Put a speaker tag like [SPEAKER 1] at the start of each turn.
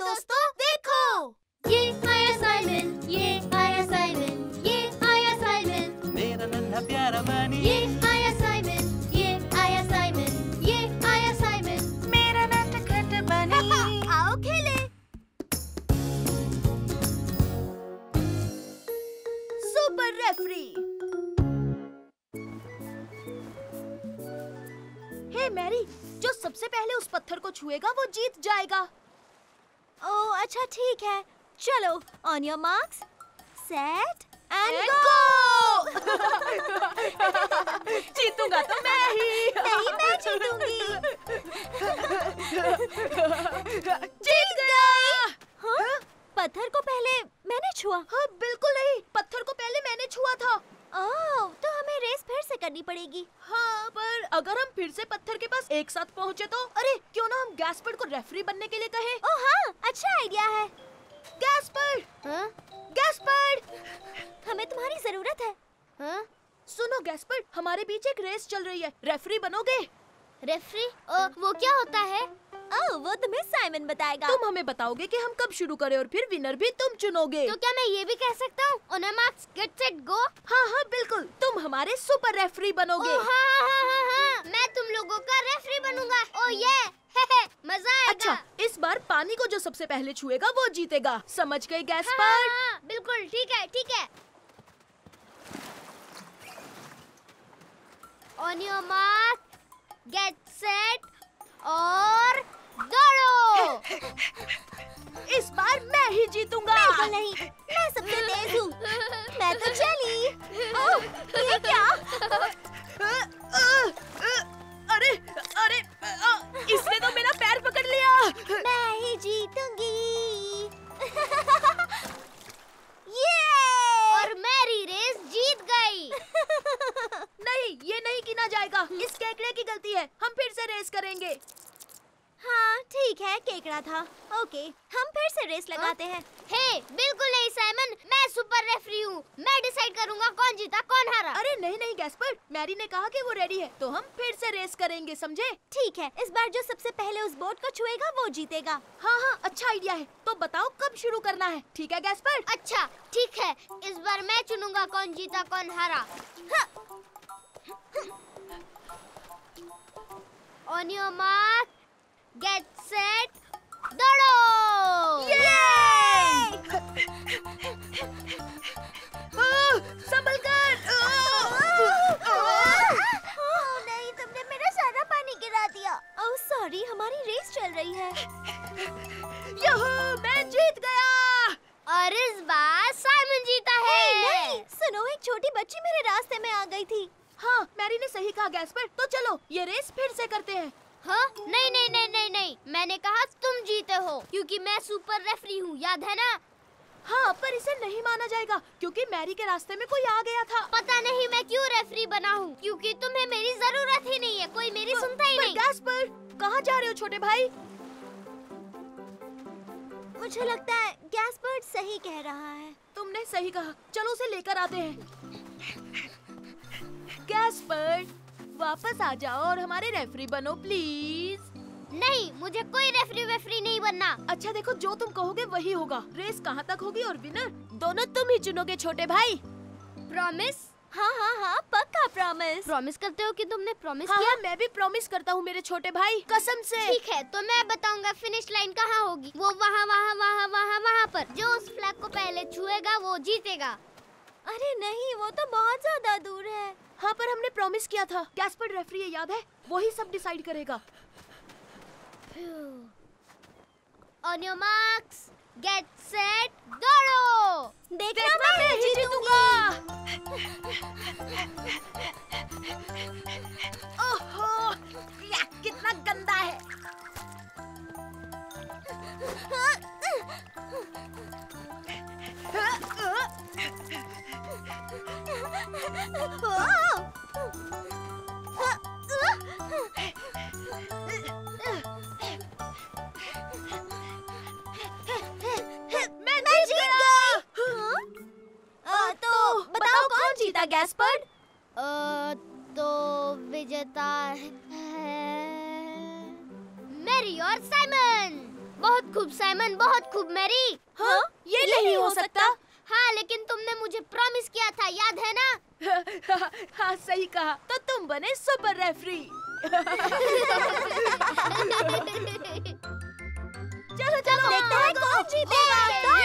[SPEAKER 1] दोस्तों देखो, ये आया साइमन, ये आया साइमन, ये आया साइमन,
[SPEAKER 2] मेरा नन्हा प्यारा बनी।
[SPEAKER 1] ये आया साइमन, ये आया साइमन, ये आया साइमन,
[SPEAKER 2] मेरा नटखट बनी।
[SPEAKER 1] आओ खेले। Super referee. हे मैरी, जो सबसे पहले उस पत्थर को छुएगा वो जीत जाएगा। ओह अच्छा ठीक है, चलो on your marks set and go.
[SPEAKER 2] जीतूंगा तो मैं ही।
[SPEAKER 1] नहीं मैं जीतूंगी। जीत गई। हाँ? पत्थर को पहले मैंने छुआ। हाँ बिल्कुल नहीं, पत्थर को पहले मैंने छुआ था। ओह तो हमें रेस फिर से करनी पड़ेगी। हाँ पर अगर हम फिर से पत्थर के पास एक साथ पहुँचे तो? अरे क्यों ना हम गैस्पर्ड को रेफरी बनने के लिए कहें? ओह हाँ अच्छा आइडिया है। गैस्पर्ड, हाँ? गैस्पर्ड, हमें तुम्हारी जरूरत है। हाँ? सुनो गैस्पर्ड, हमारे बीच एक रेस चल रही है, रेफरी बनोगे? रेफरी? वो क्या होता है? ओह वो तुम्हें साइमन बताएगा। तुम हमें बताओगे कि हम कब शुरू करें और फिर विनर भी तुम चुनोगे। तो क्या मैं ये भी कह सकता हूँ? On your marks get set go. हाँ हाँ बिल्कुल, तुम हमारे सुपर रेफरी बनोगे। हाँ, मैं तुम लोगों का रेफरी बनूंगा। ओह ये मजा आएगा। अच्छा इस बार पानी को जो सबसे पहले छुएगा वो जीतेगा, समझ गए गैस्पर्ड? हाँ, बिल्कुल ठीक है ठीक है। On your mark get set और दौड़ो। इस बार मैं ही जीतूंगा। बिल्कुल नहीं, मैं सबसे तेज हूँ। मैं तो चली। ओह, ये क्या? अरे अरे इसने तो मेरा पैर पकड़ लिया। मैं ही जीतूंगी। ये और मेरी रेस जीत गई। नहीं ये नहीं गिना जाएगा, इस केकड़े की गलती है, हम फिर से रेस करेंगे। हाँ ठीक है, केकड़ा था। ओके हम फिर से रेस लगाते हैं। हे बिल्कुल नहीं साइमन, मैं सुपर रेफरी हूँ, मैं डिसाइड करूँगा कौन जीता कौन हारा। अरे नहीं नहीं गैस्पर्ड, मैरी ने कहा कि वो रेडी है तो हम फिर से रेस करेंगे, समझे? ठीक है, इस बार जो सबसे पहले उस बोट को छुएगा वो जीतेगा। हाँ हाँ अच्छा आइडिया है, तो बताओ कब शुरू करना है? ठीक है गैस्पर्ड? अच्छा ठीक है, इस बार मैं चुनूंगा कौन जीता कौन हारा। On your mark get set दौड़ो। संभल कर। नहीं तुमने मेरा सारा पानी गिरा दिया। ओह सॉरी, हमारी रेस चल रही है। यहू मैं जीत गया। और इस बार साइमन जीता है। नहीं सुनो, एक छोटी बच्ची मेरे रास्ते में आ गई थी। हाँ मैरी ने सही कहा गैस्पर्ड, तो चलो ये रेस फिर से करते हैं। हाँ? नहीं नहीं नहीं नहीं नहीं, मैंने कहा तुम जीते हो क्योंकि मैं सुपर रेफरी हूँ, याद है ना? हाँ पर इसे नहीं माना जाएगा क्योंकि मैरी के रास्ते में कोई आ गया था। पता नहीं मैं क्यों रेफरी बना हूँ, क्योंकि तुम्हें मेरी जरूरत ही नहीं है, कोई मेरी सुनता ही नहीं। गैस्पर्ड कहाँ जा रहे हो छोटे भाई? मुझे लगता है गैस्पर्ड सही कह रहा है। तुमने सही कहा, चलो उसे लेकर आते हैं। गैस्पर्ड वापस आ जाओ और हमारे रेफरी बनो प्लीज। नहीं मुझे कोई रेफरी वेफरी नहीं बनना। अच्छा देखो, जो तुम कहोगे वही होगा। रेस कहाँ तक होगी और विनर दोनों तुम ही चुनोगे छोटे भाई। प्रॉमिस? हाँ हाँ हाँ पक्का प्रॉमिस। प्रॉमिस करते हो कि तुमने प्रॉमिस किया? हाँ, मैं भी प्रॉमिस करता हूँ मेरे छोटे भाई, कसम से। ठीक है तो मैं बताऊंगा फिनिश लाइन कहाँ होगी। वो वहाँ वहाँ वहाँ वहाँ वहाँ पर। जो उस फ्लैग को पहले छुएगा वो जीतेगा। अरे नहीं, वो तो बहुत ज्यादा दूर है। हाँ पर हमने प्रॉमिस किया था। गैस्पर्ड रेफरी है, याद है? वही सब डिसाइड करेगा। On your marks get set दौड़ो। देखना मैं ही जीतूंगा। ओहो कितना गंदा है। मैं जीत गया। तो बताओ कौन जीता गैस्पर्ड? तो विजेता है मैरी और साइमन। बहुत खूब साइमन, बहुत खूब मैरी।
[SPEAKER 3] हाँ? ये नहीं हो सकता।
[SPEAKER 1] हाँ, लेकिन तुमने मुझे प्रॉमिस किया था, याद है ना?
[SPEAKER 3] हाँ सही कहा, तो तुम बने सुपर रेफरी।
[SPEAKER 1] चलो चलो, देखते हैं कौन जीतेगा।